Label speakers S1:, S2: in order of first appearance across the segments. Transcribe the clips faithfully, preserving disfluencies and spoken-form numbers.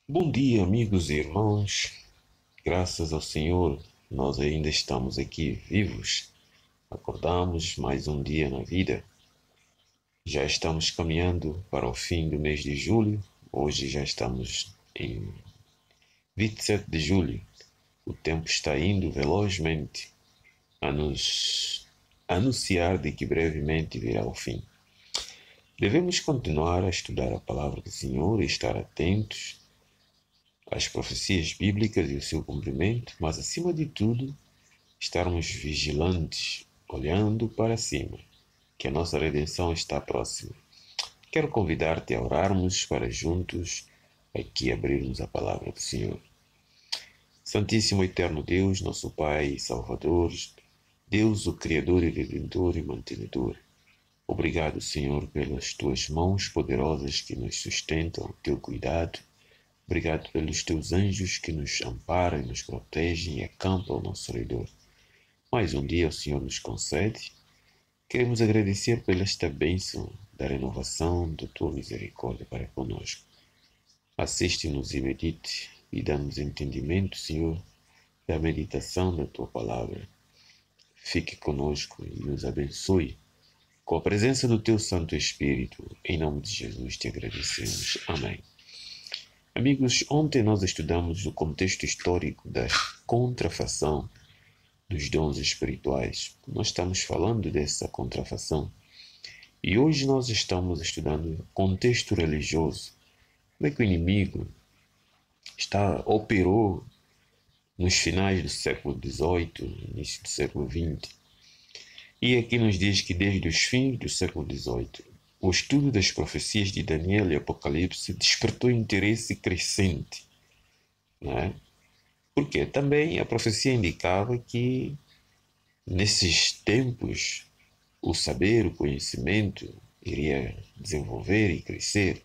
S1: Bom dia, amigos e irmãos. Graças ao Senhor, nós ainda estamos aqui vivos. Acordamos mais um dia na vida. Já estamos caminhando para o fim do mês de julho. Hoje já estamos em vinte e sete de julho. O tempo está indo velozmente a nos anunciar de que brevemente virá o fim. Devemos continuar a estudar a palavra do Senhor e estar atentos às profecias bíblicas e o seu cumprimento, mas acima de tudo, estarmos vigilantes, olhando para cima, que a nossa redenção está próxima. Quero convidar-te a orarmos para juntos aqui abrirmos a palavra do Senhor. Santíssimo Eterno Deus, nosso Pai e Salvador, Deus, o Criador e Redentor e Mantenedor. Obrigado, Senhor, pelas tuas mãos poderosas que nos sustentam, teu cuidado. Obrigado pelos teus anjos que nos amparam e nos protegem e acampam ao nosso redor. Mais um dia o Senhor nos concede. Queremos agradecer pela esta bênção da renovação da tua misericórdia para conosco. Assiste-nos e medite e dá-nos entendimento, Senhor, da meditação da tua palavra. Fique conosco e nos abençoe. Com a presença do teu Santo Espírito, em nome de Jesus te agradecemos. Amém. Amigos, ontem nós estudamos o contexto histórico da contrafação dos dons espirituais. Nós estamos falando dessa contrafação. E hoje nós estamos estudando contexto religioso. Como é que o inimigo está, operou nos finais do século dezoito, início do século vinte. E aqui nos diz que desde os fins do século dezoito, o estudo das profecias de Daniel e Apocalipse despertou interesse crescente, não é? Porque também a profecia indicava que nesses tempos o saber, o conhecimento iria desenvolver e crescer.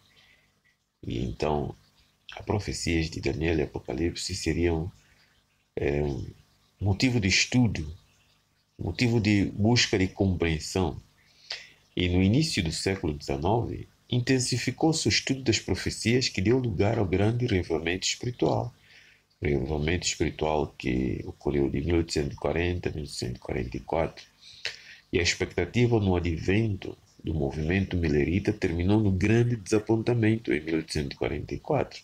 S1: E então as profecias de Daniel e Apocalipse seriam é, motivo de estudo, motivo de busca de compreensão. E no início do século dezenove, intensificou-se o estudo das profecias que deu lugar ao grande reavivamento espiritual. O reavivamento espiritual que ocorreu de mil oitocentos e quarenta a mil oitocentos e quarenta e quatro. E a expectativa no advento do movimento milerita terminou no grande desapontamento em mil oitocentos e quarenta e quatro.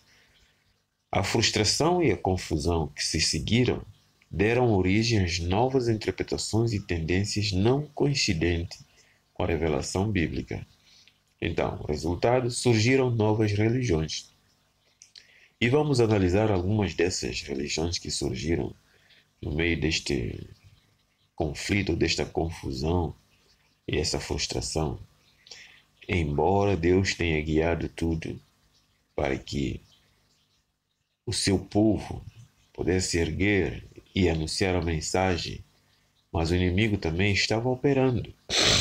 S1: A frustração e a confusão que se seguiram deram origem às novas interpretações e tendências não coincidentes com a revelação bíblica. Então, resultado, surgiram novas religiões. E vamos analisar algumas dessas religiões que surgiram no meio deste conflito, desta confusão e essa frustração. Embora Deus tenha guiado tudo para que o seu povo pudesse erguer e anunciar a mensagem, mas o inimigo também estava operando.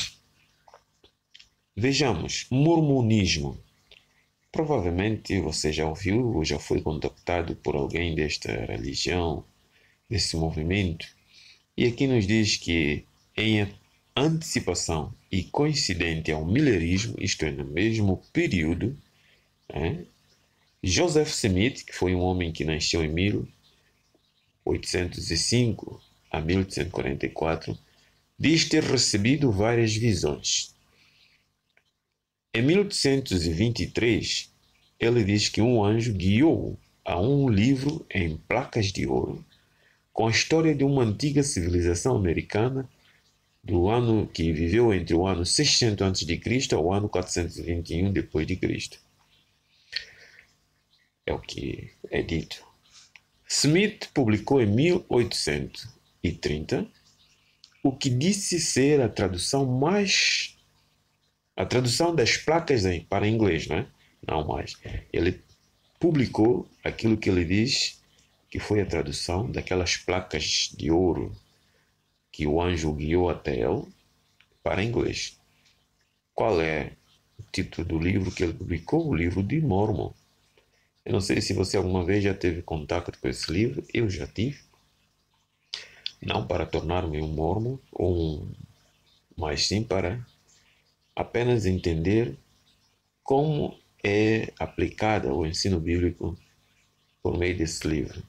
S1: Vejamos, mormonismo. Provavelmente você já ouviu ou já foi contactado por alguém desta religião, desse movimento. E aqui nos diz que em antecipação e coincidente ao milerismo, isto é, no mesmo período, né, Joseph Smith, que foi um homem que nasceu em mil oitocentos e cinco a mil oitocentos e quarenta e quatro, diz ter recebido várias visões. Em mil oitocentos e vinte e três, ele diz que um anjo guiou a um livro em placas de ouro com a história de uma antiga civilização americana do ano que viveu entre o ano seiscentos antes de Cristo ao ano quatrocentos e vinte e um depois de Cristo. É o que é dito. Smith publicou em mil oitocentos e trinta o que disse ser a tradução mais a tradução das placas para inglês, né? Não mais. Ele publicou aquilo que ele diz que foi a tradução daquelas placas de ouro que o anjo guiou até ele para inglês. Qual é o título do livro que ele publicou? O livro de Mormon. Eu não sei se você alguma vez já teve contato com esse livro. Eu já tive. Não para tornar-me um mormon, ou um, mas sim para apenas entender como é aplicada o ensino bíblico por meio desse livro.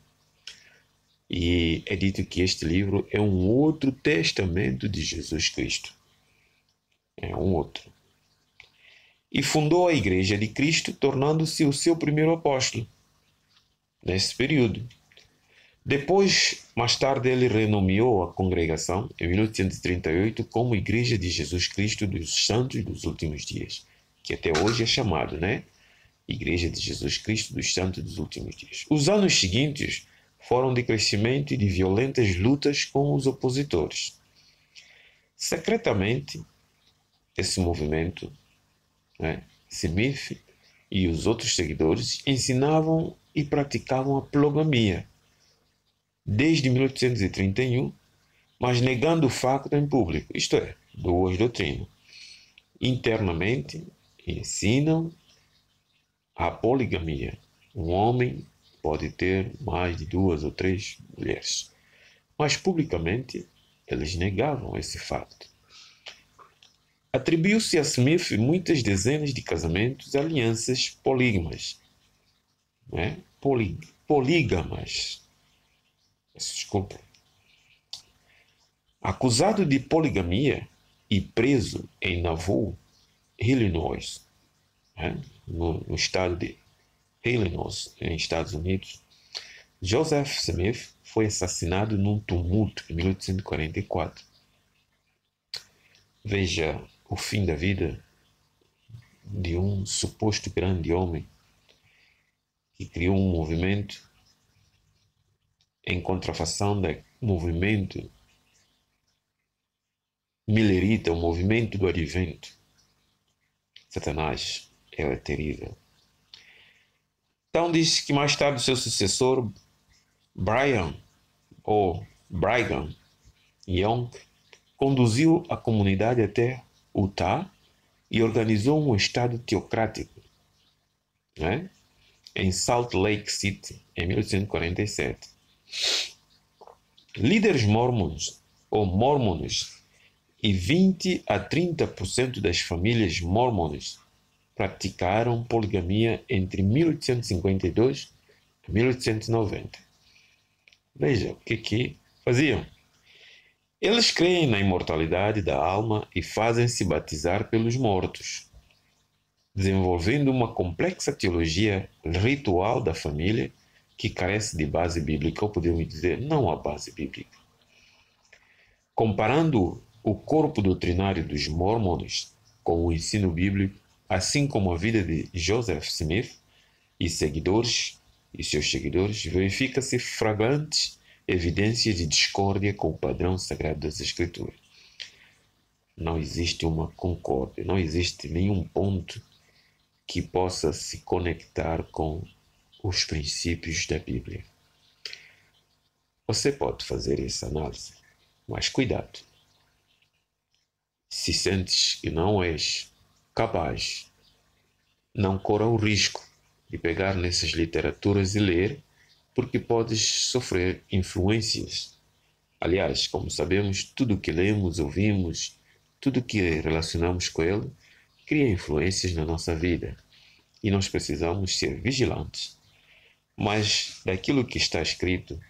S1: E é dito que este livro é um outro testamento de Jesus Cristo. É um outro. E fundou a Igreja de Cristo, tornando-se o seu primeiro apóstolo nesse período. Depois, mais tarde, ele renomeou a congregação, em mil oitocentos e trinta e oito, como Igreja de Jesus Cristo dos Santos dos Últimos Dias, que até hoje é chamado, né? Igreja de Jesus Cristo dos Santos dos Últimos Dias. Os anos seguintes foram de crescimento e de violentas lutas com os opositores. Secretamente, esse movimento, né, Smith e os outros seguidores ensinavam e praticavam a poligamia desde mil oitocentos e trinta e um, mas negando o facto em público, isto é, duas doutrinas. Internamente, ensinam a poligamia. Um homem pode ter mais de duas ou três mulheres, mas publicamente eles negavam esse facto. Atribuiu-se a Smith muitas dezenas de casamentos e alianças polígamas. Né? Poli, polígamas. Desculpa. Acusado de poligamia e preso em Nauvoo, Illinois, né? no, no estado de Illinois, em Estados Unidos, Joseph Smith foi assassinado num tumulto em mil oitocentos e quarenta e quatro. Veja o fim da vida de um suposto grande homem que criou um movimento em contrafação do movimento milerita, o movimento do advento. Satanás é terrível. Então diz que mais tarde seu sucessor, Brian, ou Brigham Young, conduziu a comunidade até Utah e organizou um estado teocrático, né? Em Salt Lake City, em mil oitocentos e quarenta e sete. Líderes mormons ou mormones e vinte a trinta por cento das famílias mormones praticaram poligamia entre mil oitocentos e cinquenta e dois e mil oitocentos e noventa. Veja o que que faziam. Eles creem na imortalidade da alma e fazem-se batizar pelos mortos, desenvolvendo uma complexa teologia ritual da família que carece de base bíblica, ou podemos dizer, não há base bíblica. Comparando o corpo doutrinário dos mormones com o ensino bíblico, assim como a vida de Joseph Smith e seguidores e seus seguidores, verifica-se flagrantes evidências de discórdia com o padrão sagrado das Escrituras. Não existe uma concórdia, não existe nenhum ponto que possa se conectar com os princípios da Bíblia. Você pode fazer essa análise, mas cuidado. Se sentes que não és capaz, não corra o risco de pegar nessas literaturas e ler, porque podes sofrer influências. Aliás, como sabemos, tudo que lemos, ouvimos, tudo que relacionamos com ele, cria influências na nossa vida. E nós precisamos ser vigilantes. Mas daquilo que está escrito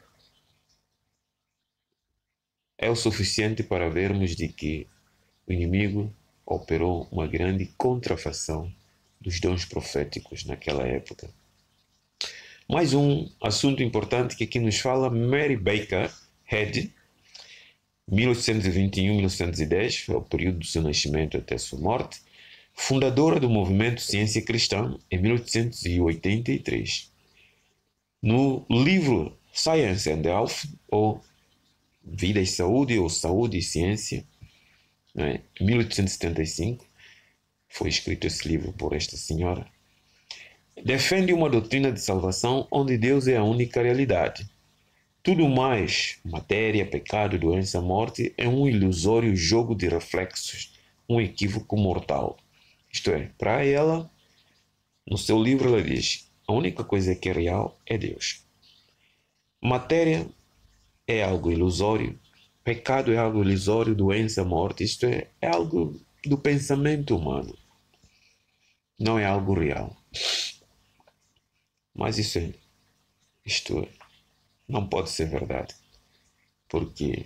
S1: é o suficiente para vermos de que o inimigo operou uma grande contrafação dos dons proféticos naquela época. Mais um assunto importante que aqui nos fala, Mary Baker Eddy, mil oitocentos e vinte e um a mil oitocentos e dez, é o período do seu nascimento até sua morte, fundadora do movimento Ciência Cristã em mil oitocentos e oitenta e três. No livro Science and Health, ou Vida e Saúde, ou Saúde e Ciência, né, em mil oitocentos e setenta e cinco, foi escrito esse livro por esta senhora, defende uma doutrina de salvação onde Deus é a única realidade. Tudo mais, matéria, pecado, doença, morte, é um ilusório jogo de reflexos, um equívoco mortal. Isto é, para ela, no seu livro ela diz, a única coisa que é real é Deus. Matéria é algo ilusório, pecado é algo ilusório, doença, morte, isto é, é algo do pensamento humano. Não é algo real. Mas isso é Isto não pode ser verdade, porque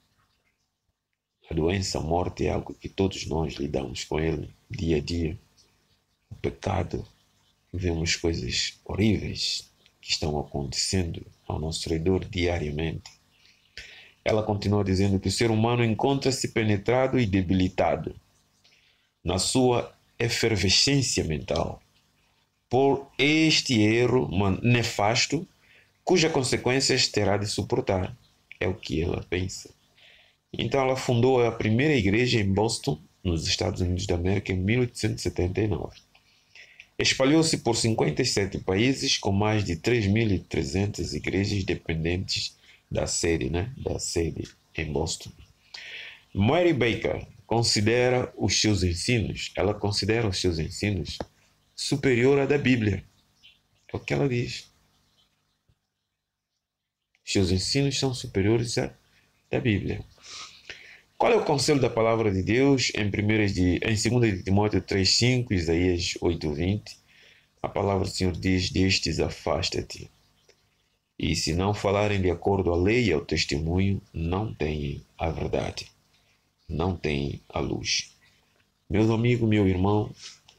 S1: a doença, a morte é algo que todos nós lidamos com ele dia a dia. O pecado, vemos coisas horríveis que estão acontecendo ao nosso redor diariamente. Ela continua dizendo que o ser humano encontra-se penetrado e debilitado na sua efervescência mental por este erro nefasto, cuja consequências terá de suportar. É o que ela pensa. Então ela fundou a primeira igreja em Boston, nos Estados Unidos da América, em mil oitocentos e setenta e nove. Espalhou-se por cinquenta e sete países, com mais de três mil e trezentas igrejas dependentes da sede, né? da sede em Boston. Mary Baker considera os seus ensinos, ela considera os seus ensinos superior à da Bíblia. É o que ela diz. Seus ensinos são superiores à da Bíblia. Qual é o conselho da palavra de Deus em, de, em dois de Timóteo três, cinco, Isaías oito, vinte? A palavra do Senhor diz: destes afasta-te. E se não falarem de acordo à lei e ao testemunho, não têm a verdade, não têm a luz. Meus amigos, meu irmão,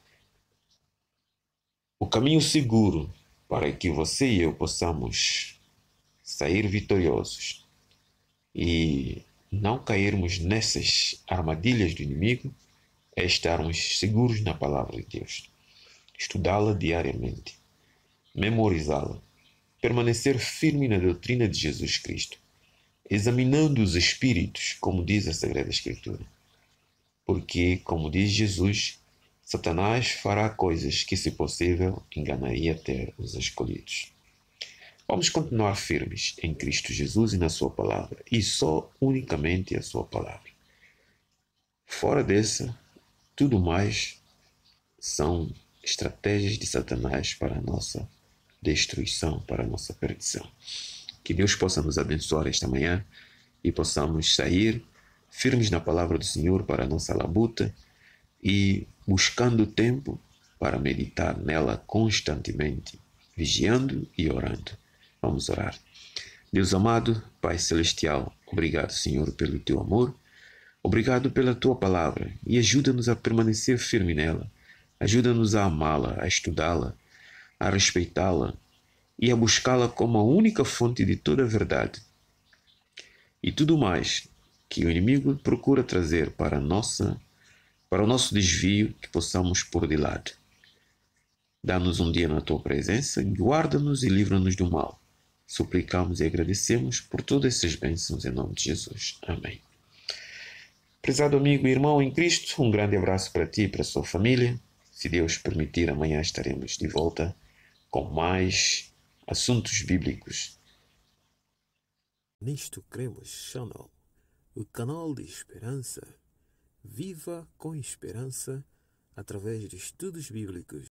S1: o caminho seguro para que você e eu possamos sair vitoriosos e não cairmos nessas armadilhas do inimigo é estarmos seguros na palavra de Deus, estudá-la diariamente, memorizá-la, permanecer firme na doutrina de Jesus Cristo, examinando os espíritos, como diz a Sagrada Escritura. Porque, como diz Jesus, Satanás fará coisas que, se possível, enganaria até os escolhidos. Vamos continuar firmes em Cristo Jesus e na sua palavra, e só unicamente a sua palavra. Fora dessa, tudo mais são estratégias de Satanás para a nossa destruição, para a nossa perdição. Que Deus possa nos abençoar esta manhã e possamos sair firmes na palavra do Senhor para a nossa labuta e buscando tempo para meditar nela constantemente, vigiando e orando. Vamos orar. Deus amado, Pai Celestial, obrigado, Senhor, pelo teu amor, obrigado pela tua palavra e ajuda-nos a permanecer firme nela, ajuda-nos a amá-la, a estudá-la, a respeitá-la e a buscá-la como a única fonte de toda a verdade. E tudo mais que o inimigo procura trazer para, a nossa, para o nosso desvio, que possamos pôr de lado. Dá-nos um dia na tua presença, guarda-nos e livra-nos do mal. Suplicamos e agradecemos por todas essas bênçãos em nome de Jesus. Amém. Prezado amigo e irmão em Cristo, um grande abraço para ti e para a sua família. Se Deus permitir, amanhã estaremos de volta com mais assuntos bíblicos.
S2: Nisto Cremos Channel, o canal de esperança. Viva com esperança através de estudos bíblicos.